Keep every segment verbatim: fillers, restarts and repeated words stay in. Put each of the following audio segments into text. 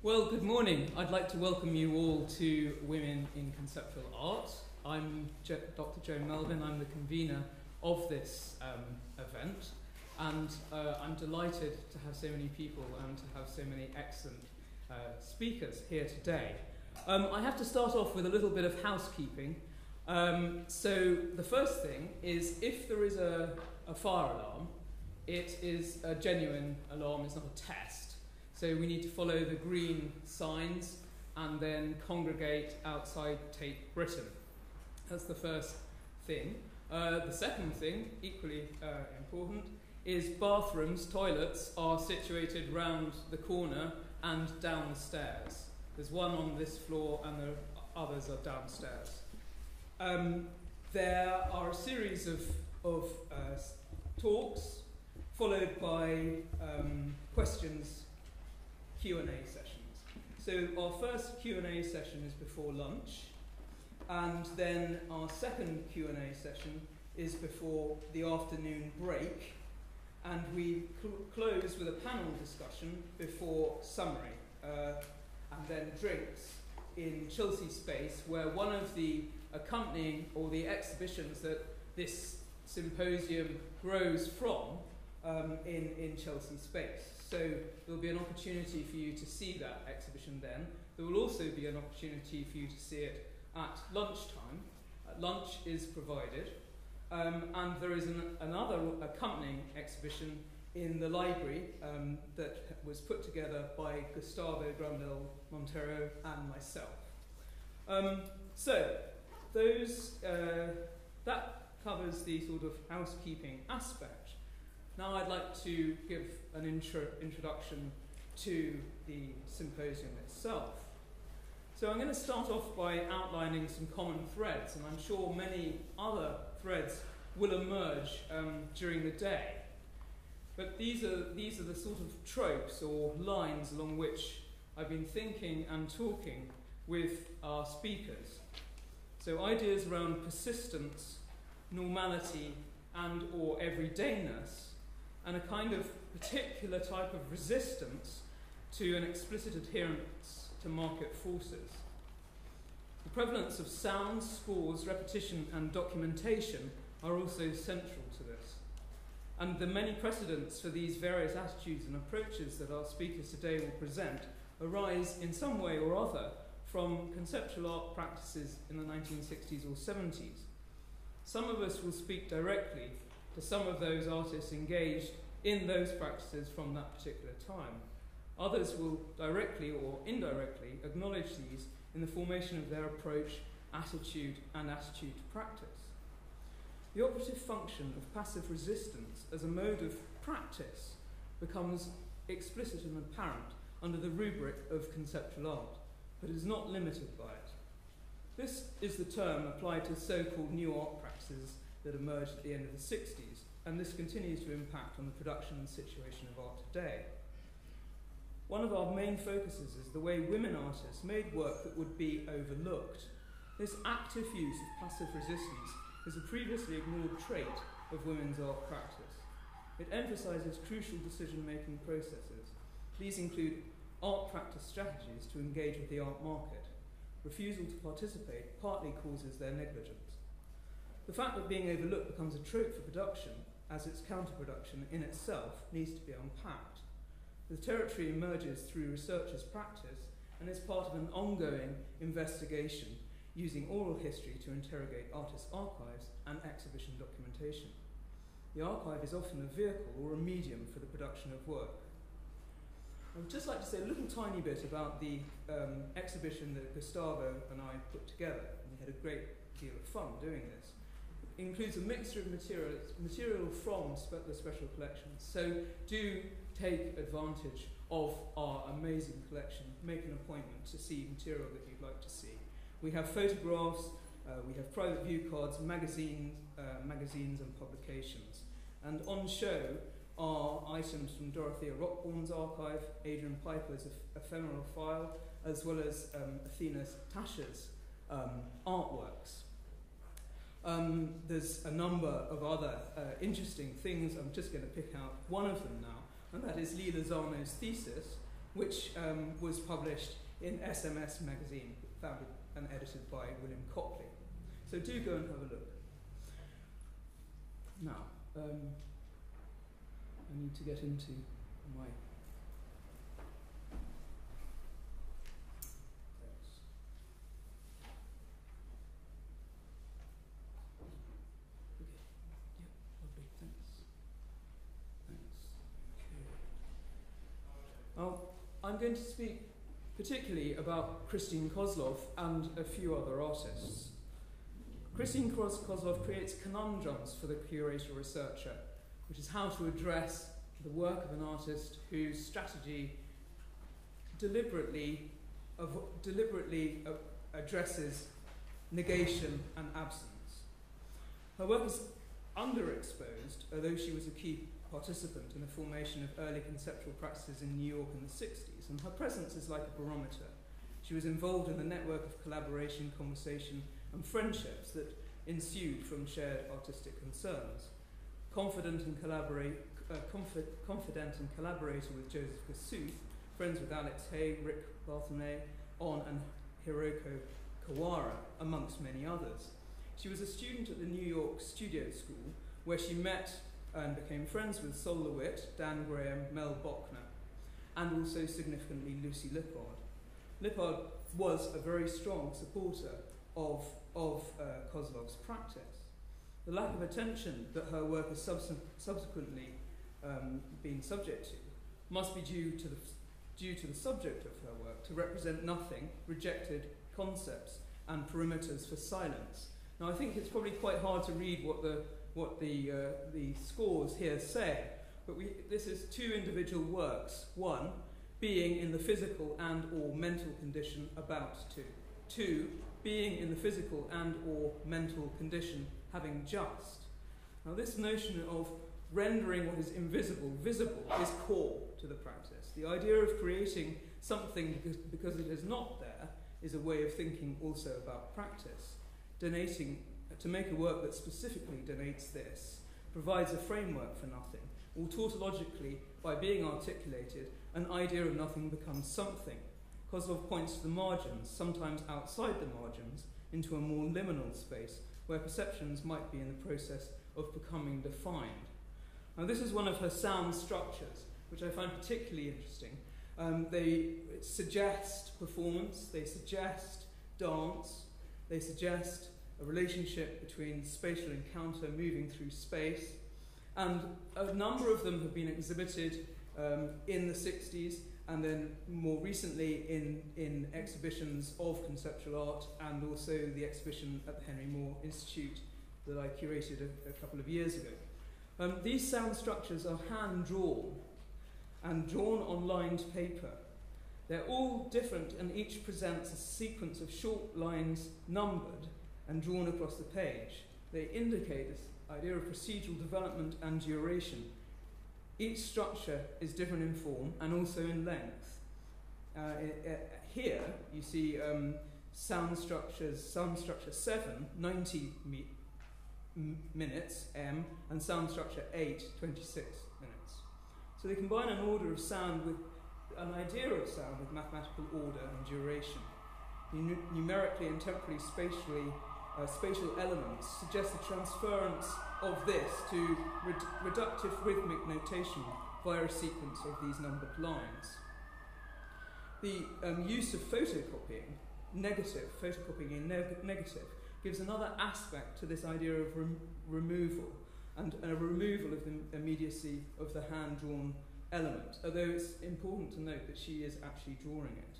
Well, good morning. I'd like to welcome you all to Women in Conceptual Art. I'm Jo- Doctor Joan Melvin. I'm the convener of this um, event, and uh, I'm delighted to have so many people and to have so many excellent uh, speakers here today. Um, I have to start off with a little bit of housekeeping. Um, so the first thing is, if there is a, a fire alarm, it is a genuine alarm, it's not a test. So we need to follow the green signs and then congregate outside Tate Britain. That's the first thing. Uh, the second thing, equally uh, important, is bathrooms, toilets are situated round the corner and downstairs. There's one on this floor and the others are downstairs. Um, there are a series of, of uh, talks followed by um, questions, Q and A sessions. So our first Q and A session is before lunch, and then our second Q and A session is before the afternoon break, and we cl- close with a panel discussion before summary, uh, and then drinks in Chelsea Space, where one of the accompanying or the exhibitions that this symposium grows from um, in, in Chelsea Space. So there will be an opportunity for you to see that exhibition then. There will also be an opportunity for you to see it at lunchtime. Uh, lunch is provided. Um, and there is an, another accompanying exhibition in the library um, that was put together by Gustavo Grandel Montero and myself. Um, so those uh, that covers the sort of housekeeping aspect. Now I'd like to give an intro, introduction to the symposium itself. So I'm going to start off by outlining some common threads, and I'm sure many other threads will emerge um, during the day. But these are, these are the sort of tropes or lines along which I've been thinking and talking with our speakers. So ideas around persistence, normality, and or everydayness, and a kind of particular type of resistance to an explicit adherence to market forces. The prevalence of sounds, scores, repetition, and documentation are also central to this. And the many precedents for these various attitudes and approaches that our speakers today will present arise in some way or other from conceptual art practices in the nineteen sixties or seventies. Some of us will speak directly to some of those artists engaged in those practices from that particular time. Others will directly or indirectly acknowledge these in the formation of their approach, attitude, and attitude to practice. The operative function of passive resistance as a mode of practice becomes explicit and apparent under the rubric of conceptual art, but is not limited by it. This is the term applied to so-called new art practices that emerged at the end of the sixties, and this continues to impact on the production and situation of art today. One of our main focuses is the way women artists made work that would be overlooked. This active use of passive resistance is a previously ignored trait of women's art practice. It emphasizes crucial decision-making processes. These include art practice strategies to engage with the art market. Refusal to participate partly causes their negligence. The fact that being overlooked becomes a trope for production, as its counterproduction in itself needs to be unpacked. The territory emerges through researchers' practice and is part of an ongoing investigation using oral history to interrogate artists' archives and exhibition documentation. The archive is often a vehicle or a medium for the production of work. I would just like to say a little tiny bit about the um, exhibition that Gustavo and I put together. We had a great deal of fun doing this. It includes a mixture of materials, material from spe- the special collections. So do take advantage of our amazing collection. Make an appointment to see material that you'd like to see. We have photographs, uh, we have private view cards, magazines, uh, magazines and publications. And on show are items from Dorothea Rockbourne's archive, Adrian Piper's ephemeral file, as well as um, Athena Tasha's um, artworks. Um, there's a number of other uh, interesting things. I'm just going to pick out one of them now, and that is Lee Lozano's thesis, which um, was published in S M S magazine, founded and edited by William Copley. So do go and have a look. Now, um, I need to get into my Well, I'm going to speak particularly about Christine Kozlov and a few other artists. Christine Kozlov creates conundrums for the curator researcher, which is how to address the work of an artist whose strategy deliberately, av- deliberately uh, addresses negation and absence. Her work is underexposed, although she was a key participant in the formation of early conceptual practices in New York in the sixties, and her presence is like a barometer. She was involved in the network of collaboration, conversation, and friendships that ensued from shared artistic concerns. Confident and, collaborate, uh, confi- confident and collaborator with Joseph Kosuth, friends with Alex Hay, Rick Barthelme, On and Hiroko Kawara, amongst many others. She was a student at the New York Studio School, where she met and became friends with Sol LeWitt, Dan Graham, Mel Bochner, and also significantly Lucy Lippard. Lippard was a very strong supporter of, of uh, Kozlov's practice. The lack of attention that her work has subs- subsequently um, been subject to must be due to, the, due to the subject of her work to represent nothing, rejected concepts, and perimeters for silence. Now, I think it's probably quite hard to read what the what the, uh, the scores here say, but we, this is two individual works. One, being in the physical and or mental condition about to. Two, being in the physical and or mental condition having just. Now this notion of rendering what is invisible visible is core to the practice. The idea of creating something because, because it is not there is a way of thinking also about practice. Donating to make a work that specifically donates this provides a framework for nothing, or tautologically, by being articulated, an idea of nothing becomes something. Kozlov points to the margins, sometimes outside the margins, into a more liminal space, where perceptions might be in the process of becoming defined. Now this is one of her sound structures, which I find particularly interesting. Um, they suggest performance, they suggest dance, they suggest a relationship between spatial encounter moving through space, and a number of them have been exhibited um, in the sixties and then more recently in, in exhibitions of conceptual art, and also the exhibition at the Henry Moore Institute that I curated a, a couple of years ago. Um, these sound structures are hand-drawn and drawn on lined paper. They're all different, and each presents a sequence of short lines numbered and drawn across the page. They indicate this idea of procedural development and duration. Each structure is different in form and also in length. Uh, it, it, here you see um, sound structures, sound structure seven, ninety me- m- minutes, M, and sound structure eight, twenty-six minutes. So they combine an order of sound with an idea of sound with mathematical order and duration. Nu- numerically and temporally, spatially, Uh, spatial elements suggest the transference of this to red- reductive rhythmic notation via a sequence of these numbered lines. The um, use of photocopying, negative, photocopying in neg- negative, gives another aspect to this idea of rem- removal and a removal of the immediacy of the hand-drawn element, although it's important to note that she is actually drawing it.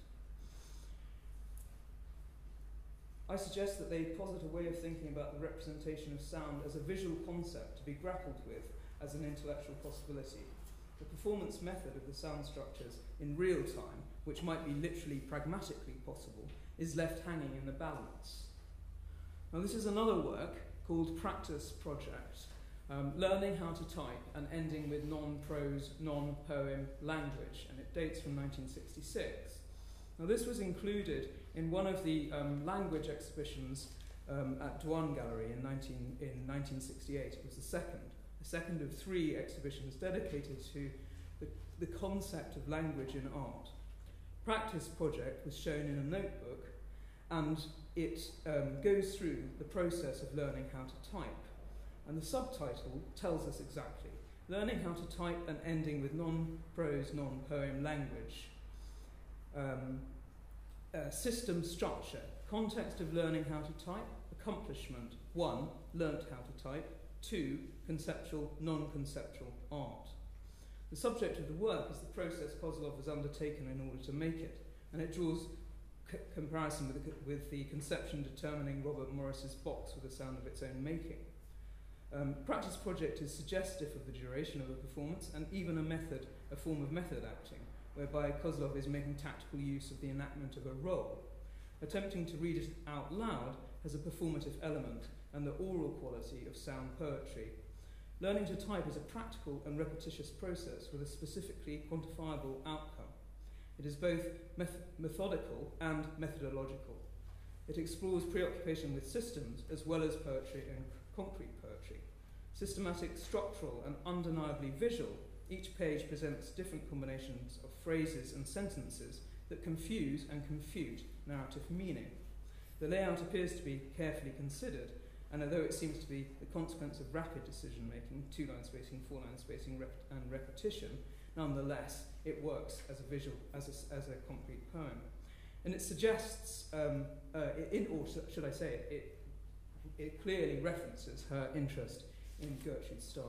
I suggest that they posit a way of thinking about the representation of sound as a visual concept to be grappled with as an intellectual possibility. The performance method of the sound structures in real time, which might be literally pragmatically possible, is left hanging in the balance. Now this is another work called Practice Project, um, learning how to type and ending with non-prose, non-poem language, and it dates from nineteen sixty-six. Now this was included in one of the um, language exhibitions um, at Dwan Gallery in, nineteen, in nineteen sixty-eight. It was the second, the second of three exhibitions dedicated to the, the concept of language in art. practice project was shown in a notebook, and it um, goes through the process of learning how to type. And the subtitle tells us exactly. Learning how to type and ending with non-prose, non-poem language. Um, uh, system structure. Context of learning how to type. Accomplishment. One, learnt how to type. Two, conceptual, non-conceptual art. The subject of the work is the process Kozlov has undertaken in order to make it, and it draws c comparison with the, with the conception determining Robert Morris's box with the sound of its own making. Um, practice project is suggestive of the duration of a performance and even a method, a form of method acting, whereby Kozlov is making tactical use of the enactment of a role. Attempting to read it out loud has a performative element and the oral quality of sound poetry. Learning to type is a practical and repetitious process with a specifically quantifiable outcome. It is both meth methodical and methodological. It explores preoccupation with systems as well as poetry and concrete poetry. Systematic, structural, and undeniably visual, each page presents different combinations of phrases and sentences that confuse and confute narrative meaning. The layout appears to be carefully considered, and although it seems to be the consequence of rapid decision-making, two-line spacing, four-line spacing, rep and repetition, nonetheless, it works as a visual, as a, as a concrete poem. And it suggests, um, uh, in, or should I say, it, it, it clearly references her interest in Gertrude Stein.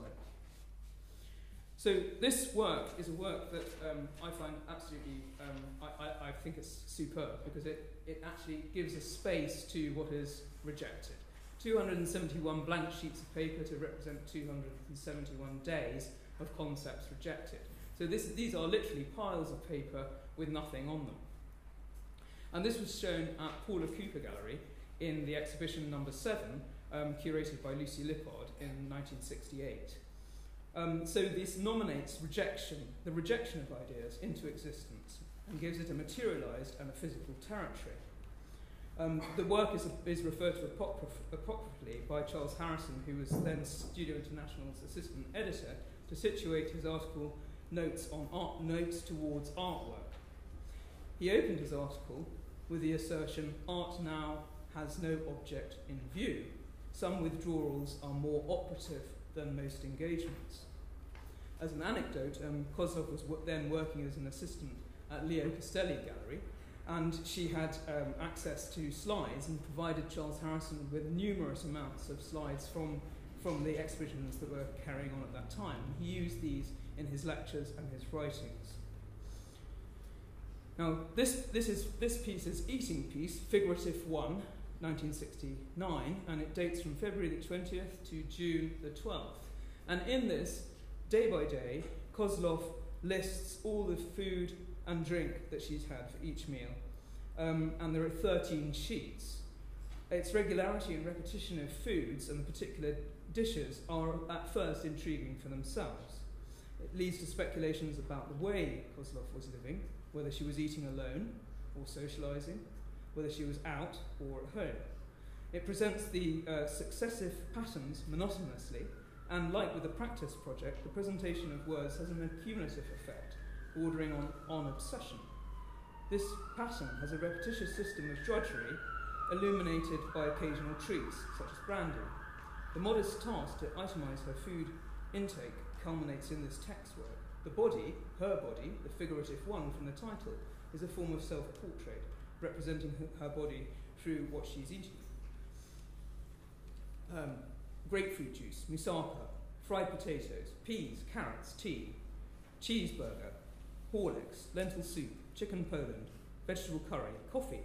So this work is a work that um, I find absolutely, um, I, I, I think it's superb, because it, it actually gives a space to what is rejected. two hundred seventy-one blank sheets of paper to represent two hundred seventy-one days of concepts rejected. So this, these are literally piles of paper with nothing on them. And this was shown at Paula Cooper Gallery in the exhibition number seven, um, curated by Lucy Lippard in nineteen sixty-eight. Um, so this nominates rejection, the rejection of ideas into existence, and gives it a materialized and a physical territory. Um, the work is, is referred to apocryphally by Charles Harrison, who was then Studio International's assistant editor, to situate his article Notes on Art, Notes Towards Artwork. He opened his article with the assertion, "Art now has no object in view. Some withdrawals are more operative than most engagements." As an anecdote, um, Kozlov was then working as an assistant at Leo Castelli Gallery, and she had um, access to slides and provided Charles Harrison with numerous amounts of slides from, from the exhibitions that were carrying on at that time. He used these in his lectures and his writings. Now, this, this, is, this piece is Eating Piece, Figurative one, nineteen sixty-nine, and it dates from February the twentieth to June the twelfth. And in this, day by day, Kozlov lists all the food and drink that she's had for each meal. Um, and there are thirteen sheets. Its regularity and repetition of foods and the particular dishes are at first intriguing for themselves. It leads to speculations about the way Kozlov was living, whether she was eating alone or socializing, whether she was out or at home. It presents the uh, successive patterns monotonously, and like with the practice project, the presentation of words has an accumulative effect, bordering on, on obsession. This pattern has a repetitious system of drudgery, illuminated by occasional treats, such as brandy. The modest task to itemize her food intake culminates in this text work. The body, her body, the figurative one from the title, is a form of self-portrait, representing her body through what she's eating. Um, grapefruit juice, moussaka, fried potatoes, peas, carrots, tea, cheeseburger, Horlicks, lentil soup, chicken Poland, vegetable curry, coffee.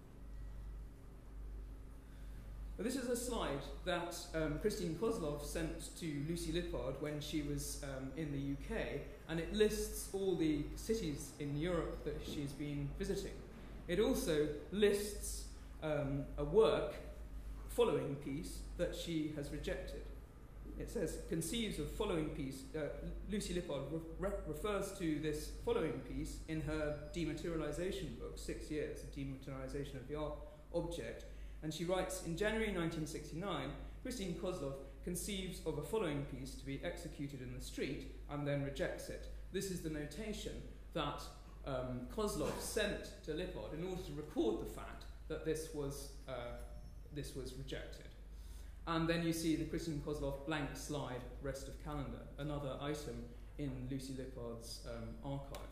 But this is a slide that um, Christine Kozlov sent to Lucy Lippard when she was um, in the U K, and it lists all the cities in Europe that she's been visiting. It also lists um, a work, following piece, that she has rejected. It says, conceives of following piece, uh, Lucy Lippard re refers to this following piece in her dematerialization book, Six Years, the Dematerialization of the Art Object, and she writes, in January nineteen sixty-nine, Christine Kozlov conceives of a following piece to be executed in the street and then rejects it. This is the notation that um, Kozlov sent to Lippard in order to record the fact that this was, uh, this was rejected. And then you see the Christian Kozlov blank slide rest of calendar, another item in Lucy Lippard's um, archive.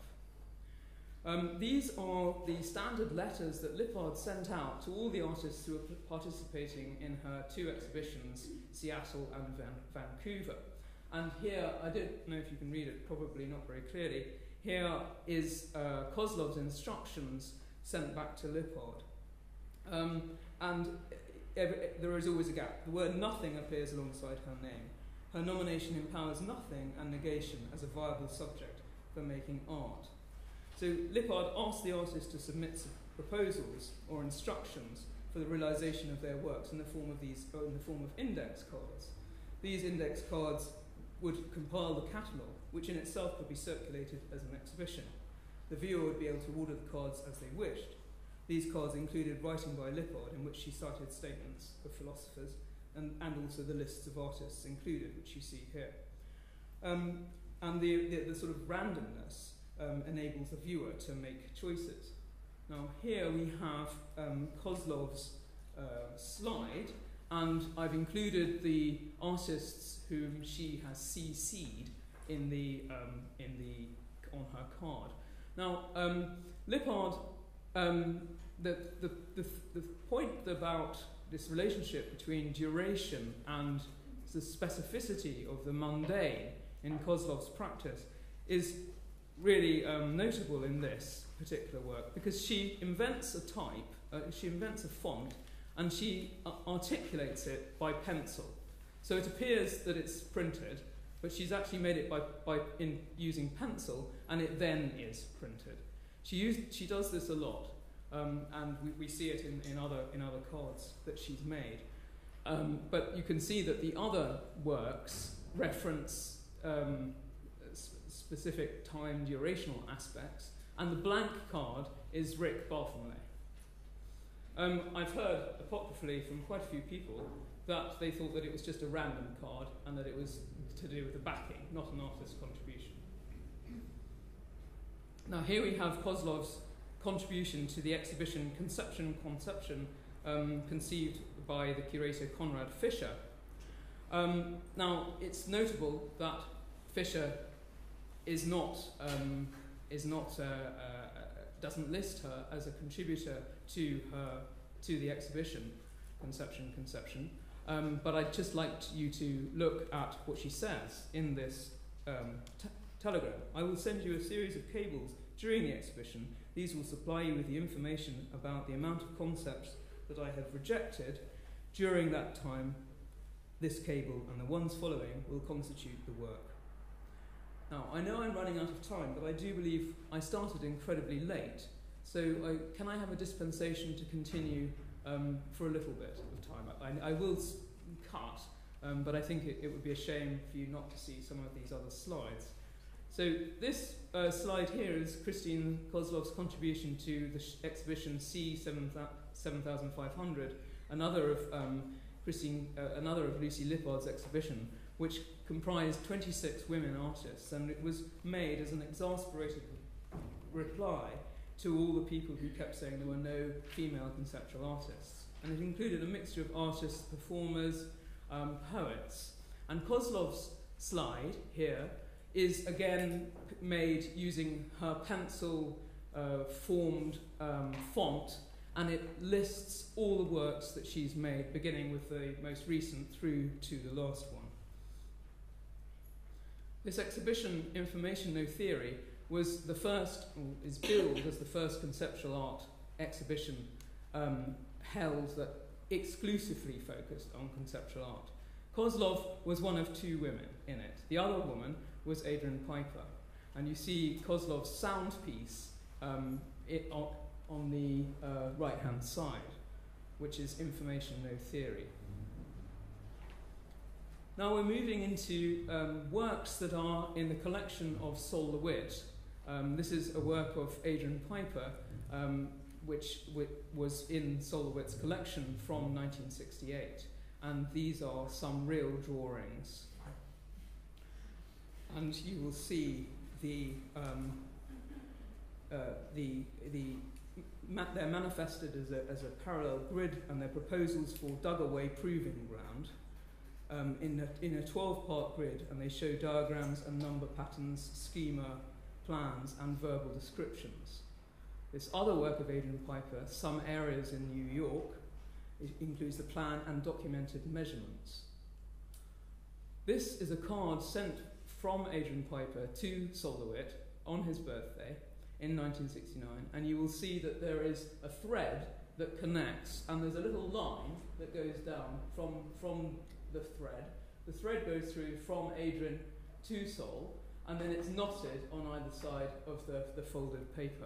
Um, these are the standard letters that Lippard sent out to all the artists who were participating in her two exhibitions, Seattle and Van Vancouver. And here, I don't know if you can read it, probably not very clearly, here is uh, Kozlov's instructions sent back to Lippard. Um, and every, there is always a gap. The word nothing appears alongside her name. Her nomination empowers nothing and negation as a viable subject for making art. So Lippard asked the artist to submit proposals or instructions for the realization of their works in the form of these, or in the form of index cards. These index cards would compile the catalogue, which in itself could be circulated as an exhibition. The viewer would be able to order the cards as they wished. These cards included writing by Lippard, in which she cited statements of philosophers, and, and also the lists of artists included, which you see here. Um, and the, the, the sort of randomness um, enables the viewer to make choices. Now here we have um, Kozlov's uh, slide, and I've included the artists whom she has C C'd in the, um, in the, on her card. Now, um, Lippard, um, the, the, the, the point about this relationship between duration and the specificity of the mundane in Kozlov's practice is really um, notable in this particular work, because she invents a type, uh, she invents a font, and she uh, articulates it by pencil. So it appears that it's printed, but she's actually made it by, by in using pencil, and it then is printed. She, used, she does this a lot, um, and we, we see it in, in, other, in other cards that she's made. Um, but you can see that the other works reference um, sp specific time durational aspects, and the blank card is Rick Barthelme. Um, I've heard apocryphally from quite a few people that they thought that it was just a random card and that it was to do with the backing, not an artist's contribution. Now here we have Kozlov's contribution to the exhibition Conception Conception, um, conceived by the curator Conrad Fischer. Um, now it's notable that Fischer is not, um, is not uh, uh, doesn't list her as a contributor to her to the exhibition Conception Conception. Um, but I'd just like you to look at what she says in this um, telegram. I will send you a series of cables during the exhibition. These will supply you with the information about the amount of concepts that I have rejected during that time. This cable and the ones following will constitute the work. Now, I know I'm running out of time, but I do believe I started incredibly late. So I, can I have a dispensation to continue um, for a little bit of time? I, I will s cut, um, but I think it, it would be a shame for you not to see some of these other slides. So this uh, slide here is Christine Kozlov's contribution to the sh exhibition C seven thousand five hundred, another of um, Christine, uh, another of Lucy Lippard's exhibition, which comprised twenty-six women artists, and it was made as an exasperated reply to all the people who kept saying there were no female conceptual artists. And it included a mixture of artists, performers, um, poets. And Kozlov's slide here is again made using her pencil uh, formed um, font, and it lists all the works that she's made, beginning with the most recent through to the last one. This exhibition, Information No Theory, was the first, or is billed as the first conceptual art exhibition um, held that exclusively focused on conceptual art. Kozlov was one of two women in it. The other woman was Adrian Piper. And you see Kozlov's sound piece um, it, on, on the uh, right-hand side, which is Information No Theory. Now we're moving into um, works that are in the collection of Sol LeWitt. Um, this is a work of Adrian Piper, um, which was in Sol LeWitt's collection from nineteen sixty-eight. And these are some real drawings. And you will see the, um, uh, the, the, ma they're manifested as a, as a parallel grid, and they're proposals for dug-away proving ground um, in a, in a twelve-part grid, and they show diagrams and number patterns, schema, plans, and verbal descriptions. This other work of Adrian Piper, Some Areas in New York, it includes the plan and documented measurements. This is a card sent from Adrian Piper to Sol LeWitt on his birthday in nineteen sixty-nine, and you will see that there is a thread that connects, and there's a little line that goes down from, from the thread. The thread goes through from Adrian to Sol, and then it's knotted on either side of the, the folded paper.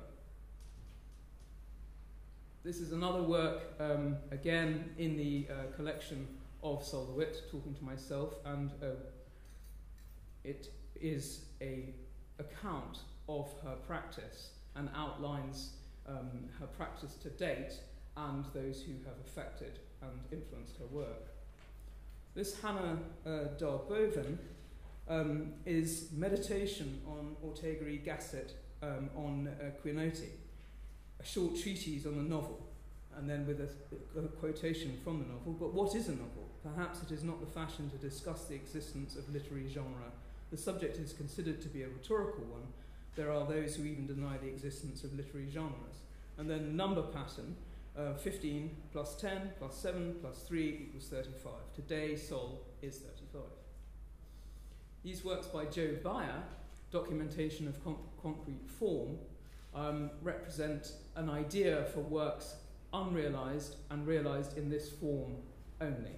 This is another work, um, again, in the uh, collection of Sol LeWitt, talking to myself, and uh, it is a account of her practice and outlines um, her practice to date and those who have affected and influenced her work. This Hannah uh, Darboven um, is meditation on Ortega y Gasset um, on uh, Quixote, a short treatise on the novel, and then with a, a quotation from the novel. But what is a novel? Perhaps it is not the fashion to discuss the existence of literary genre. The subject is considered to be a rhetorical one. There are those who even deny the existence of literary genres. And then the number pattern, uh, fifteen plus ten plus seven plus three equals thirty-five. Today, Sol is thirty-five. These works by Joe Bayer, documentation of con concrete form, um, represent an idea for works unrealized and realized in this form only.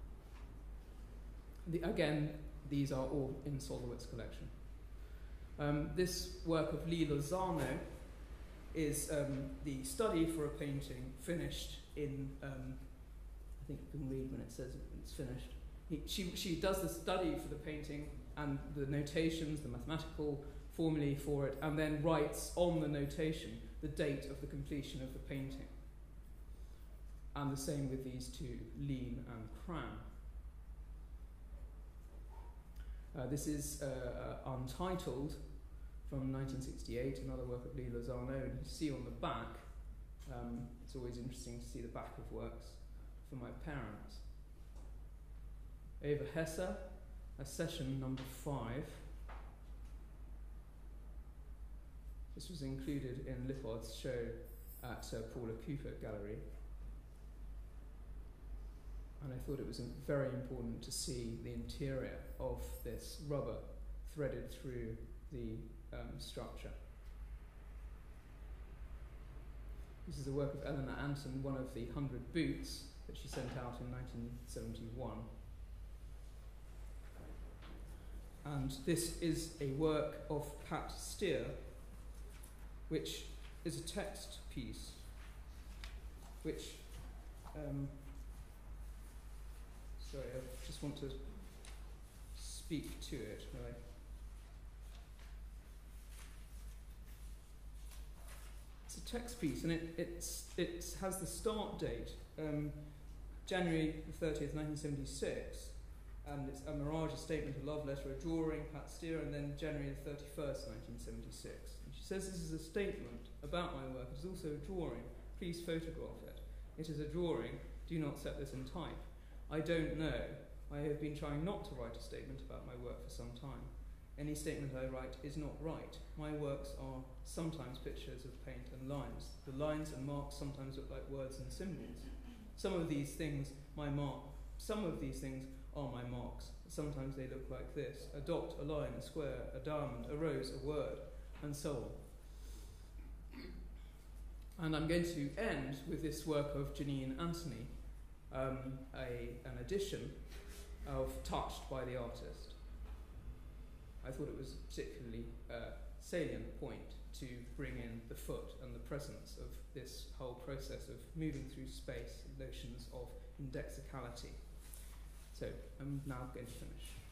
The, again, these are all in Sol LeWitt's collection. Um, this work of Lee Lozano is um, the study for a painting finished in, um, I think you can read when it says it's finished. He, she, she does the study for the painting and the notations, the mathematical formulae for it, and then writes on the notation the date of the completion of the painting. And the same with these two, Lean and Cram. Uh, this is uh, uh, Untitled from nineteen sixty-eight, another work of Lee Lozano, and you see on the back, um, it's always interesting to see the back of works for my parents. Eva Hesse, a session number five. This was included in Lippard's show at uh, Paula Cooper Gallery. And I thought it was very important to see the interior of this rubber threaded through the um, structure. This is a work of Eleanor Anton, one of the hundred boots that she sent out in nineteen seventy-one. And this is a work of Pat Steer, which is a text piece, which um, sorry, I just want to speak to it. Right. It's a text piece, and it it's, it has the start date, um, January the thirtieth, nineteen seventy-six, and it's a mirage, a statement, a love letter, a drawing, Pat Steer, and then January the thirty-first, nineteen seventy-six. And she says this is a statement about my work. It is also a drawing. Please photograph it. It is a drawing. Do not set this in type. I don't know. I have been trying not to write a statement about my work for some time. Any statement I write is not right. My works are sometimes pictures of paint and lines. The lines and marks sometimes look like words and symbols. Some of these things, my mark, some of these things are my marks. Sometimes they look like this: a dot, a line, a square, a diamond, a rose, a word, and so on. And I'm going to end with this work of Janine Anthony, um, a, an edition of Touched by the Artist. I thought it was a particularly uh, salient point to bring in the foot and the presence of this whole process of moving through space, notions of indexicality. So I'm now going to finish.